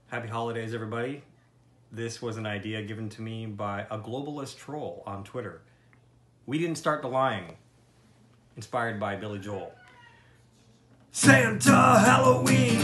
Happy holidays, everybody. This was an idea given to me by a globalist troll on Twitter. We didn't start the lying. Inspired by Billy Joel. Santa, Halloween,